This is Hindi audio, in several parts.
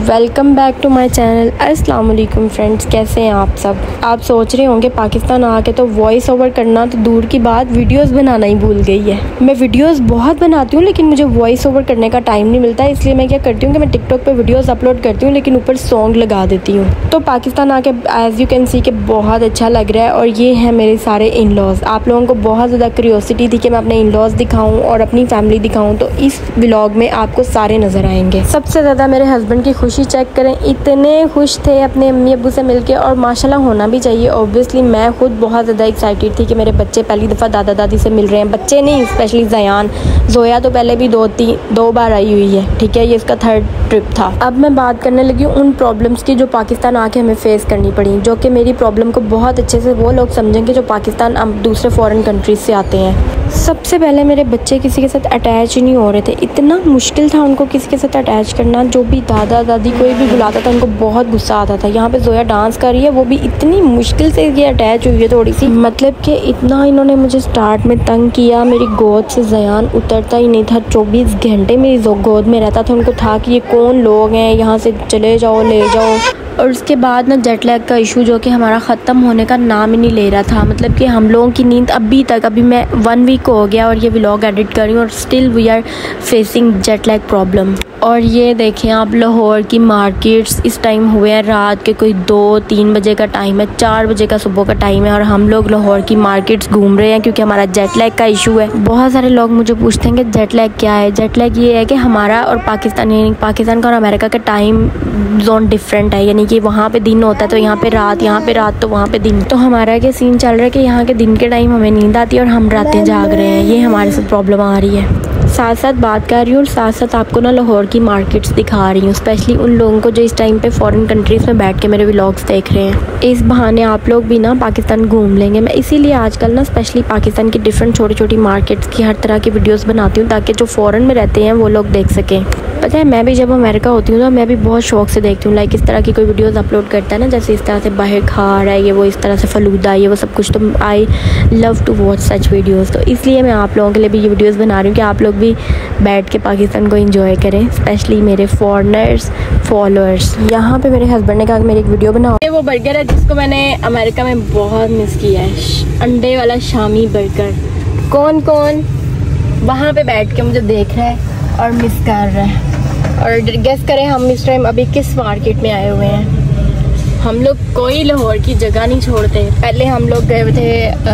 Welcome back to my channel. अस्सलाम वालेकुम फ्रेंड्स, कैसे हैं आप सब। आप सोच रहे होंगे पाकिस्तान आके तो वॉइस ओवर करना तो दूर की बात, वीडियोस बनाना ही भूल गई है। मैं वीडियोस बहुत बनाती हूँ लेकिन मुझे वॉइस ओवर करने का टाइम नहीं मिलता, इसलिए मैं क्या करती हूँ कि मैं टिकटॉक पे वीडियोस अपलोड करती हूँ लेकिन ऊपर सॉन्ग लगा देती हूँ। तो पाकिस्तान आके एज़ यू कैन सी के बहुत अच्छा लग रहा है। और ये है मेरे सारे इन लॉज़। आप लोगों को बहुत ज़्यादा क्यूरियोसिटी थी कि मैं अपने इन लॉज़ दिखाऊँ और अपनी फैमिली दिखाऊँ, तो इस व्लॉग में आपको सारे नज़र आएंगे। सबसे ज़्यादा मेरे हस्बैंड की खुशी चेक करें, इतने खुश थे अपने अम्मी अब्बू से मिलके, और माशाल्लाह होना भी चाहिए। ऑब्वियसली मैं खुद बहुत ज़्यादा एक्साइटेड थी कि मेरे बच्चे पहली दफ़ा दादा दादी से मिल रहे हैं। बच्चे नहीं, स्पेशली ज़यान। जोया तो पहले भी दो बार आई हुई है, ठीक है, ये इसका 3rd ट्रिप था। अब मैं बात करने लगी उन प्रॉब्लम्स की जो पाकिस्तान आके हमें फेस करनी पड़ी, जो कि मेरी प्रॉब्लम को बहुत अच्छे से वो लोग समझेंगे जो पाकिस्तान अब दूसरे फॉरेन कंट्रीज से आते हैं। सबसे पहले मेरे बच्चे किसी के साथ अटैच ही नहीं हो रहे थे। इतना मुश्किल था उनको किसी के साथ अटैच करना। जो भी दादा दादी कोई भी बुलाता था उनको बहुत गुस्सा आता था। यहाँ पे जोया डांस कर रही है, वो भी इतनी मुश्किल से ये अटैच हुई है थोड़ी सी, मतलब कि इतना इन्होंने मुझे स्टार्ट में तंग किया। मेरी गोद से ज़यान उतरता ही नहीं था, 24 घंटे मेरी गोद में रहता था। उनको था कि ये कौन लोग हैं, यहाँ से चले जाओ, ले जाओ। और उसके बाद ना जेट लैग का इशू जो कि हमारा ख़त्म होने का नाम ही नहीं ले रहा था। मतलब कि हम लोगों की नींद अभी मैं 1 वीक हो गया और ये व्लॉग एडिट कर रही हूँ और still we are facing jet lag problem. और ये देखें आप, लाहौर की मार्केट्स इस टाइम हुए हैं रात के कोई 2-3 बजे का टाइम है, 4 बजे का सुबह का टाइम है, और हम लोग लाहौर की मार्केट्स घूम रहे हैं क्योंकि हमारा जेट लैग का इशू है। बहुत सारे लोग मुझे पूछते हैं कि जेट लैग क्या है। जेट लैग ये है कि हमारा और पाकिस्तान का और अमेरिका का टाइम जोन डिफरेंट है, यानी कि वहाँ पे दिन होता है तो यहाँ पे रात तो वहाँ पे दिन। तो हमारा क्या सीन चल रहा है कि यहाँ के दिन के टाइम हमें नींद आती है और हम रातें जाग रहे हैं। ये हमारे साथ प्रॉब्लम आ रही है। साथ साथ बात कर रही हूँ और साथ साथ आपको ना लाहौर की मार्केट्स दिखा रही हूँ, स्पेशली उन लोगों को जो इस टाइम पे फॉरेन कंट्रीज़ में बैठ के मेरे व्लॉग्स देख रहे हैं। इस बहाने आप लोग भी ना पाकिस्तान घूम लेंगे। मैं इसीलिए आजकल ना स्पेशली पाकिस्तान की डिफरेंट छोटी छोटी मार्केट्स की हर तरह की वीडियोस बनाती हूँ ताकि जो फ़ॉरेन में रहते हैं वो लोग देख सकें। पता है, मैं भी जब अमेरिका होती हूँ तो मैं भी बहुत शौक से देखती हूँ, लाइक इस तरह की कोई वीडियोस अपलोड करता है ना, जैसे इस तरह से बाहर खा रहा है ये वो, इस तरह से फलूदा ये वो सब कुछ, तो I love to watch such videos. तो इसलिए मैं आप लोगों के लिए भी ये वीडियोस बना रही हूँ कि आप लोग भी बैठ के पाकिस्तान को एंजॉय करें, स्पेशली मेरे फॉरेनर्स फॉलोअर्स। यहाँ पे मेरे हस्बैंड ने कहा कि मेरी एक वीडियो बनाओ। ये वो बर्गर है जिसको मैंने अमेरिका में बहुत मिस किया है, अंडे वाला शामी बर्गर। कौन कौन वहाँ पे बैठ के मुझे देख रहा है और मिस कर रहा है। और गेस करें हम इस टाइम अभी किस मार्केट में आए हुए हैं। हम लोग कोई लाहौर की जगह नहीं छोड़ते। पहले हम लोग गए थे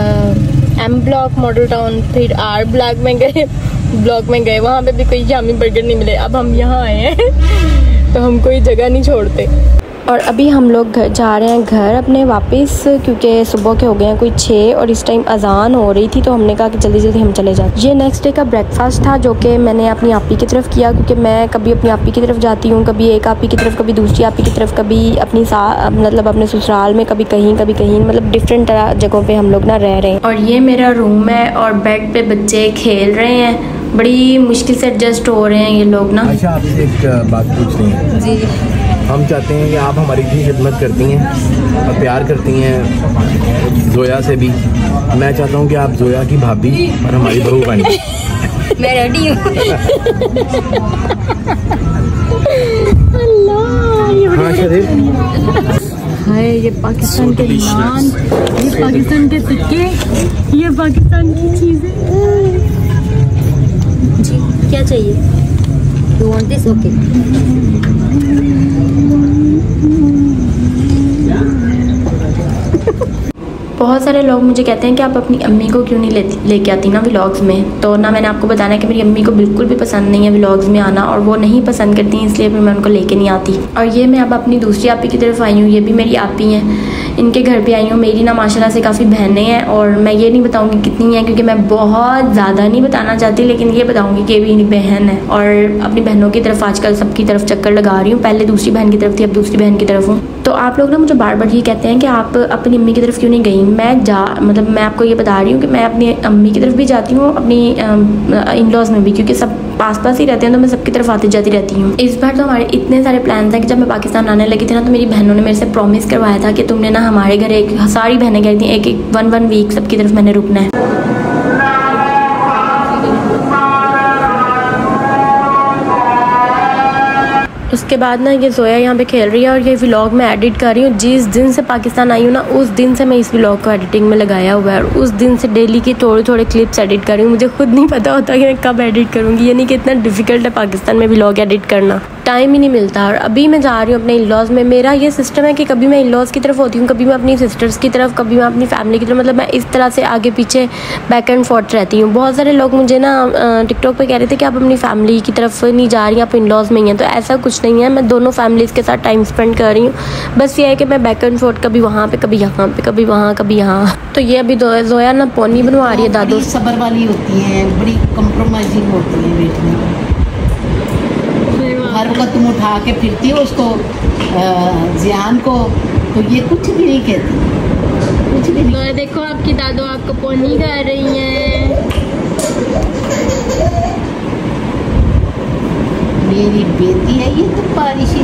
एम ब्लॉक मॉडल टाउन, फिर आर ब्लॉक में गए, वहाँ पे भी कोई शामी बर्गर नहीं मिले। अब हम यहाँ आए हैं तो हम कोई जगह नहीं छोड़ते। और अभी हम लोग जा रहे हैं घर अपने वापस, क्योंकि सुबह के हो गए हैं कोई 6 और इस टाइम अजान हो रही थी, तो हमने कहा कि जल्दी जल्दी हम चले जाते। ये नेक्स्ट डे का ब्रेकफास्ट था जो कि मैंने अपनी आपी की तरफ किया, क्योंकि मैं कभी अपनी आपी की तरफ जाती हूँ, कभी एक आपी की तरफ, कभी दूसरी आपी की तरफ, कभी अपनी मतलब अपने ससुराल में, कभी कहीं मतलब डिफरेंट तरह जगहों पर हम लोग ना रह रहे हैं। और ये मेरा रूम है और बेड पे बच्चे खेल रहे हैं, बड़ी मुश्किल से एडजस्ट हो रहे हैं ये लोग ना। अच्छा, आपसे एक बात पूछनी है जी। हम चाहते हैं कि आप हमारी इतनी खिदमत करती हैं और प्यार करती हैं जोया से भी। मैं चाहता हूँ कि आप जोया की भाभी और हमारी बहू बन जाए। मैं रेडी हूँ। हाँ शरीफ, हाय, ये पाकिस्तान के नान, ये पाकिस्तान के सिक्के, ये पाकिस्तान की चीज़ें। जी क्या चाहिए? You want this? Okay. बहुत सारे लोग मुझे कहते हैं कि आप अपनी अम्मी को क्यों नहीं लेके आती ना व्लॉग्स में। तो ना मैंने आपको बताना है कि मेरी अम्मी को बिल्कुल भी पसंद नहीं है व्लॉग्स में आना, और वो नहीं पसंद करती हैं, इसलिए फिर मैं उनको लेके नहीं आती। और ये मैं अब अपनी दूसरी आपी की तरफ आई हूँ, ये भी मेरी आपी हैं, इनके घर पे आई हूँ। मेरी ना माशाल्लाह से काफ़ी बहनें हैं, और मैं ये नहीं बताऊँगी कितनी हैं क्योंकि मैं बहुत ज़्यादा नहीं बताना चाहती, लेकिन ये बताऊँगी कि ये भी बहन है। और अपनी बहनों की तरफ आजकल सबकी तरफ चक्कर लगा रही हूँ। पहले दूसरी बहन की तरफ थी, अब दूसरी बहन की तरफ हूँ। तो आप लोग ना मुझे बार बार ये कहते हैं कि आप अपनी अम्मी की तरफ क्यों नहीं गई। मैं आपको ये बता रही हूँ कि मैं अपनी अम्मी की तरफ भी जाती हूँ, अपनी इन लॉज में भी, क्योंकि सब पास पास ही रहते हैं तो मैं सबकी तरफ आती जाती रहती हूँ। इस बार तो हमारे इतने सारे प्लान थे कि जब मैं पाकिस्तान आने लगी थी ना, तो मेरी बहनों ने मेरे से प्रॉमिस करवाया था कि तुमने ना हमारे घर सारी बहनें गई थी, एक 1 वीक सबकी तरफ मैंने रुकना है। उसके बाद ना ये जोया यहाँ पे खेल रही है और ये व्लॉग मैं एडिट कर रही हूँ। जिस दिन से पाकिस्तान आई हूँ ना उस दिन से मैं इस व्लॉग को एडिटिंग में लगाया हुआ है और उस दिन से डेली की थोड़े थोड़े क्लिप्स एडिट कर रही हूँ। मुझे खुद नहीं पता होता कि मैं कब एडिट करूँगी, यानी कि इतना डिफिकल्ट है पाकिस्तान में व्लॉग एडिट करना, टाइम ही नहीं मिलता। और अभी मैं जा रही हूँ अपने इन-लॉज़ में। मेरा ये सिस्टम है कि कभी मैं इन-लॉज़ की तरफ होती हूँ, कभी मैं अपनी सिस्टर्स की तरफ, कभी मैं अपनी फैमिली की तरफ, मतलब मैं इस तरह से आगे पीछे बैक एंड फोर्थ रहती हूँ। बहुत सारे लोग मुझे ना टिकटॉक पे कह रहे थे कि आप अपनी फैमिली की तरफ नहीं जा रही, आप इन-लॉज़ में ही हैं, तो ऐसा कुछ नहीं है। मैं दोनों फैमिलीज़ के साथ टाइम स्पेंड कर रही हूँ। बस ये है कि मैं बैक एंड फोर्थ कभी वहाँ पे, कभी यहाँ पे, कभी वहाँ, कभी यहाँ। तो ये अभी जोया ना पोनी बनवा रही है दादू। सबर वाली होती है, बड़ी कंप्रोमाइजिंग होती है बेटी। हर वक्त तुम उठा के फिरती हो उसको, जियान को, तो ये कुछ भी नहीं कहती, कुछ भी नहीं। देखो आपकी दादू आपको पोनी कर रही हैं। मेरी बेटी है ये तो पारिशी।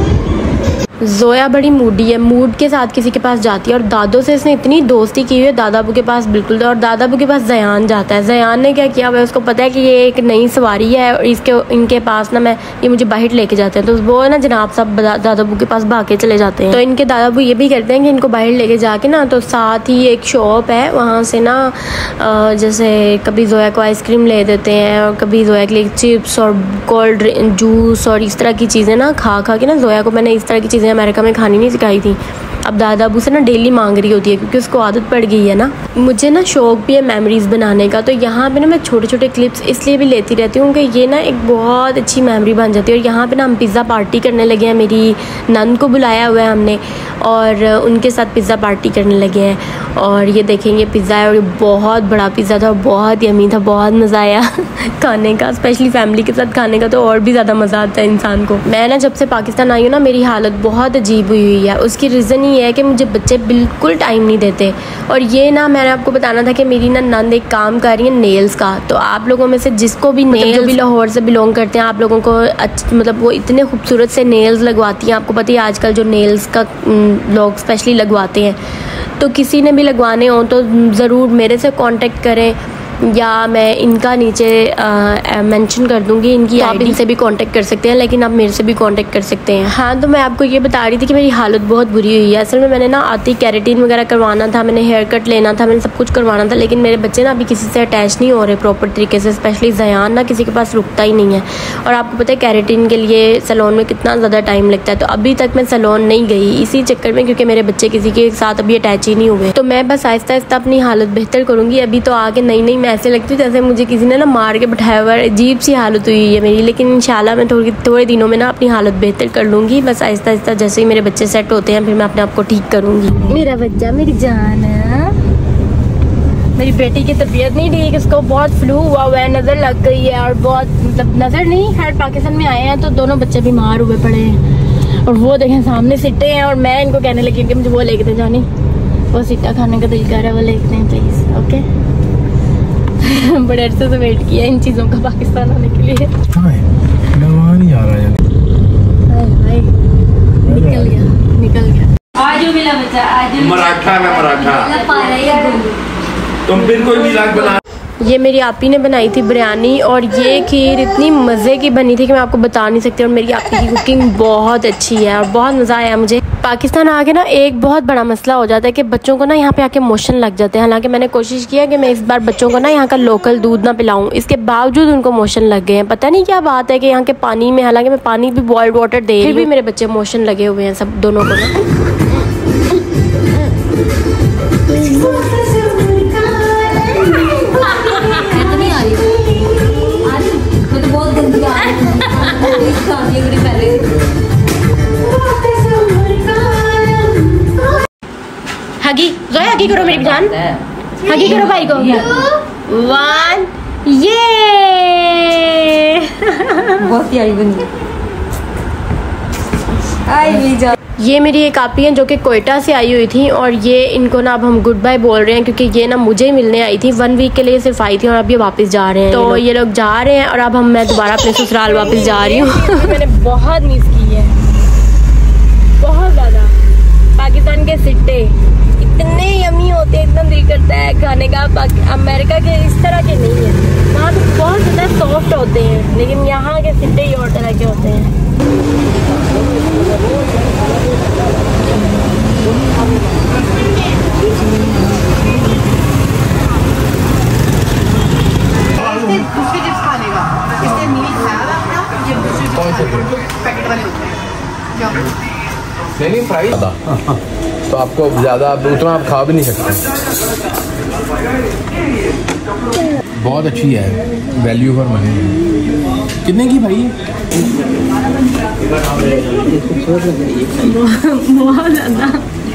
जोया बड़ी मूडी है, मूड के साथ किसी के पास जाती है और दादो से इसने इतनी दोस्ती की हुई है, दादा अबू के पास बिल्कुल। और दादा अबू के पास जयान जाता है। जयान ने क्या किया हुआ, उसको पता है कि ये एक नई सवारी है और इनके पास ना मैं ये मुझे बाहर लेके जाते हैं, तो वो ना जनाब साहब दादा अबू के पास भाग के चले जाते हैं। तो इनके दादा अबू ये भी करते हैं कि इनको बाहर लेके जाके ना, तो साथ ही एक शॉप है वहाँ से ना जैसे कभी जोया को आइसक्रीम ले देते हैं और कभी जोया के लिए चिप्स और कोल्ड ड्रिंक, जूस और इस तरह की चीज़ें ना खा के ना, जोया को मैंने इस तरह की चीज़ें अमेरिका में खानी नहीं सिखाई थी। अब दादा अबू से ना डेली मांग रही होती है क्योंकि उसको आदत पड़ गई है ना। मुझे ना शौक भी है मेमोरीज़ बनाने का, तो यहाँ पे ना मैं छोटे छोटे क्लिप्स इसलिए भी लेती रहती हूँ कि ये ना एक बहुत अच्छी मेमोरी बन जाती है। और यहाँ पे ना हम पिज़्ज़ा पार्टी करने लगे हैं, मेरी नंद को बुलाया हुआ है हमने और उनके साथ पिज़्ज़ा पार्टी करने लगे हैं। और ये देखेंगे पिज़्ज़ा है और ये बहुत बड़ा पिज़्ज़ा था, बहुत यमी था, बहुत मज़ा आया खाने का, स्पेशली फैमिली के साथ खाने का तो और भी ज़्यादा मज़ा आता है इंसान को। मैं ना जब से पाकिस्तान आई हूँ ना मेरी हालत बहुत अजीब हुई है। उसकी रीज़न ये है कि मुझे बच्चे बिल्कुल टाइम नहीं देते। और ये ना मैंने आपको बताना था कि मेरी ना नंद एक काम कर रही है नेल्स का। तो आप लोगों में से जिसको भी नेल्स, जो भी लाहौर से बिलोंग करते हैं, आप लोगों को मतलब वो इतने खूबसूरत से नेल्स लगवाती हैं। आपको पता है आजकल जो नेल्स का लोग स्पेशली लगवाते हैं, तो किसी ने भी लगवाने हो तो ज़रूर मेरे से कांटेक्ट करें या मैं इनका नीचे मेंशन कर दूंगी इनकी, आप इनसे भी कांटेक्ट कर सकते हैं, लेकिन आप मेरे से भी कांटेक्ट कर सकते हैं। हाँ, तो मैं आपको ये बता रही थी कि मेरी हालत बहुत बुरी हुई है। असल में मैंने ना आती कैरेटीन वगैरह करवाना था, मैंने हेयर कट लेना था, मैंने सब कुछ करवाना था, लेकिन मेरे बच्चे ना अभी किसी से अटैच नहीं हो रहे प्रॉपर तरीके से, स्पेशली जयान ना किसी के पास रुकता ही नहीं है। और आपको पता है कैरेटीन के लिए सैलून में कितना ज़्यादा टाइम लगता है, तो अभी तक मैं सैलून नहीं गई इसी चक्कर में, क्योंकि मेरे बच्चे किसी के साथ अभी अटैच ही नहीं हुए। तो मैं बस आहिस्ता आहिस्ता अपनी हालत बेहतर करूँगी। अभी तो आके नई नई ऐसे लगती है जैसे मुझे किसी ने ना मार के बैठाया हुआ, अजीब सी हालत हुई है मेरी। लेकिन इंशाल्लाह मैं थोड़े दिनों में ना अपनी हालत बेहतर कर लूँगी। बस आहिस्ता आहिस्ता जैसे ही मेरे बच्चे सेट होते हैं फिर मैं अपने आप को ठीक करूँगी। मेरा बच्चा, मेरी जान, मेरी बेटी की तबीयत नहीं ठीक, इसको बहुत फ्लू हुआ है, नज़र लग गई है और बहुत मतलब नज़र नहीं, खैर पाकिस्तान में आए हैं तो दोनों बच्चे बीमार हुए पड़े हैं। और वो देखें सामने सिट्टे हैं और मैं इनको कहने लगी कि मुझे वो लेके दे जानी, वो सिट्टा खाने का दिल कर रहा है, वो लेते हैं प्लीज़। ओके बड़े अरसे से वेट किया इन चीज़ों का पाकिस्तान आने के लिए। नहीं आ रहा है, निकल गया। आज मिला बच्चा, आज मराठा में मराठा। तुम फिर कोई मिलाद बना। ये मेरी आपी ने बनाई थी बिरयानी और ये खीर इतनी मज़े की बनी थी कि मैं आपको बता नहीं सकती। और मेरी आपी की कुकिंग बहुत अच्छी है और बहुत मज़ा आया मुझे। पाकिस्तान आके ना एक बहुत बड़ा मसला हो जाता है कि बच्चों को ना यहाँ पे आके मोशन लग जाते हैं। हालांकि मैंने कोशिश किया कि मैं इस बार बच्चों को ना यहाँ का लोकल दूध ना पिलाऊं, इसके बावजूद उनको मोशन लग गए हैं। पता नहीं क्या बात है कि यहाँ के पानी में, हालांकि मैं पानी भी बॉइल्ड वाटर दे, फिर भी मेरे बच्चे मोशन लगे हुए हैं सब दोनों को ना। हगी जोया, हगी करो मेरी जान, हगी करो भाई को। 1 ये बहुत प्यारी बनी। ये मेरी एक आपी हैं जो कि कोयटा से आई हुई थी और ये इनको ना अब हम गुड बाय बोल रहे हैं क्योंकि ये ना मुझे मिलने आई थी। 1 वीक के लिए सिर्फ आई थी और अब ये वापस जा रहे हैं। तो ये लोग जा रहे हैं और अब मैं दोबारा अपने ससुराल वापस जा रही हूँ। मैंने बहुत मिस की है, बहुत ज़्यादा। पाकिस्तान के सिट्टे इतने यमी होते हैं, इतना दिल करता है खाने का। अमेरिका के इस तरह के नहीं है, वहाँ तो बहुत ज़्यादा सॉफ्ट होते हैं, लेकिन यहाँ के सिट्टे ही और तरह के होते हैं। नहीं फ्राई ज़्यादा, तो आपको ज़्यादा उतना आप खा भी नहीं सकते। बहुत अच्छी है, वैल्यू फॉर मनी। कितने की भाई? बहुत ज़्यादा।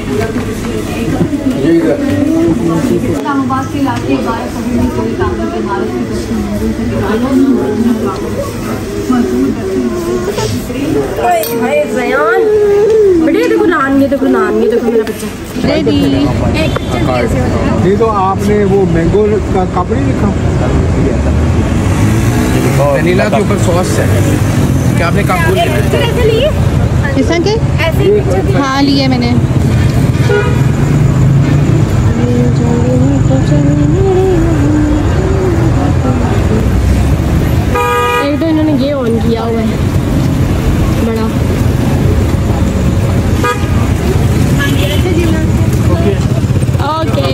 देखो नान, ये देखो नान, ये देखो मेरा बच्चा रेडी। नहीं तो आपने वो मैंगो का कप नहीं लिखा? वनीला के ऊपर सॉस है, क्या आपने कप बोल लिया? किसान के? हाँ लिया मैंने। एक तो इन्होंने ये ऑन किया हुआ है बड़ा। ओके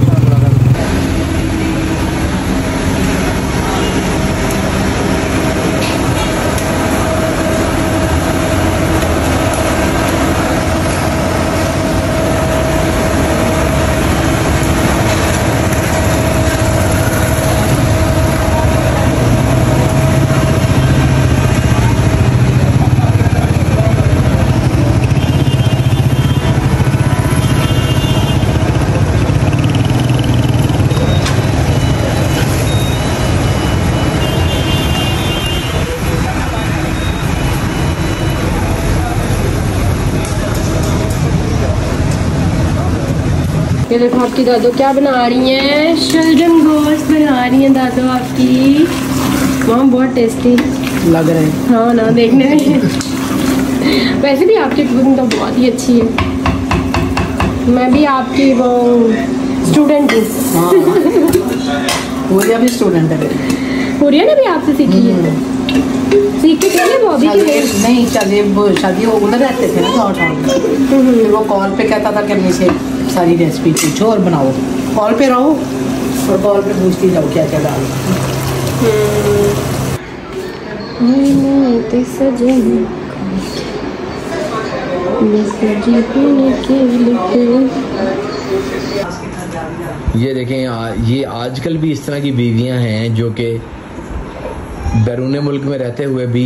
ये देखो आपकी दादू क्या बना रही हैं, शलजम गोश्त बना रही हैं दादू आपकी। वहाँ बहुत टेस्टी लग रहे हैं। हाँ ना देखने में। वैसे भी आपकी कुकिंग तो बहुत ही अच्छी है। मैं भी आपकी वो स्टूडेंट हूँ। पूरिया भी स्टूडेंट है। पूरिया ने भी आपसे सीखी है? सीख के चले बॉबी के? नहीं चले, वो शादी वो उधर रहते थे ना गाँव में। फिर वो कॉल पे कहता था कि अपने से सारी रेसिपी पूछो और बनाओ। कॉल पे रहो और कॉल पे पूछती जाओ क्या क्या डालना। ये देखें, ये आजकल भी इस तरह की बीवियां हैं जो कि बैरून मुल्क में रहते हुए भी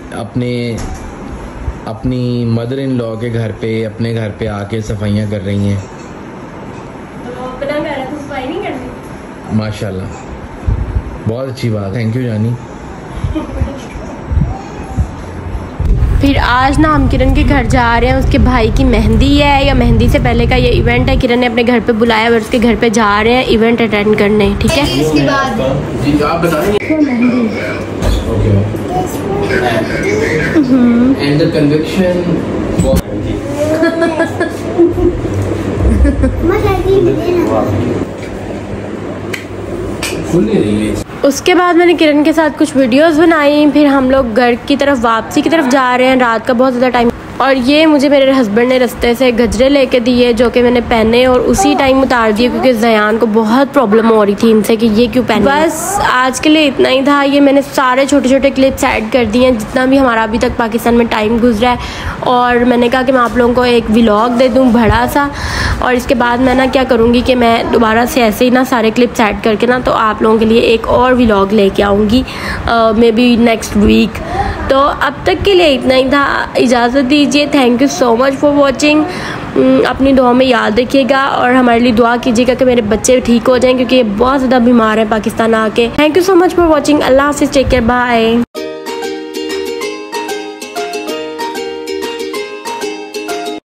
अपनी मदर इन लॉ के घर पे, अपने घर पे आके सफाइयाँ कर रही हैं। अपना घर है तो सफाई नहीं करनी? माशाल्लाह, बहुत अच्छी बात। थैंक यू जानी। फिर आज ना हम किरण के घर जा रहे हैं, उसके भाई की मेहंदी है या मेहंदी से पहले का ये इवेंट है। किरण ने अपने घर पे बुलाया और उसके घर पे जा रहे हैं इवेंट अटेंड करने। ठीक है, इसके बाद जी आप बताएंगे। एंड द कन्विक्शन खुल नहीं रही है। उसके बाद मैंने किरण के साथ कुछ वीडियोस बनाई। फिर हम लोग घर की तरफ वापसी की तरफ जा रहे हैं, रात का बहुत ज़्यादा टाइम। और ये मुझे मेरे हस्बैंड ने रास्ते से गजरे लेके दिए जो कि मैंने पहने और उसी टाइम उतार दिए क्योंकि ज़यान को बहुत प्रॉब्लम हो रही थी इनसे कि ये क्यों पहने। बस आज के लिए इतना ही था। ये मैंने सारे छोटे छोटे क्लिप्स ऐड कर दिए हैं जितना भी हमारा अभी तक पाकिस्तान में टाइम गुजरा है। और मैंने कहा कि मैं आप लोगों को एक व्लॉग दे दूँ बड़ा सा, और इसके बाद मैं ना क्या करूँगी कि मैं दोबारा से ऐसे ही ना सारे क्लिप्स ऐड करके ना तो आप लोगों के लिए एक और व्लॉग लेके आऊँगी मे बी नेक्स्ट वीक। तो अब तक के लिए इतना ही था, इजाज़त दीजिए। Thank you so much for watching. अपनी दुआ में याद रखिएगा और हमारे लिए दुआ कीजिएगा कि मेरे बच्चे ठीक हो जाएं क्योंकि ये बहुत ज़्यादा बीमार हैं पाकिस्तान आके। Thank you so much for watching. अल्लाह हाफिज़, टेक केयर, बाय।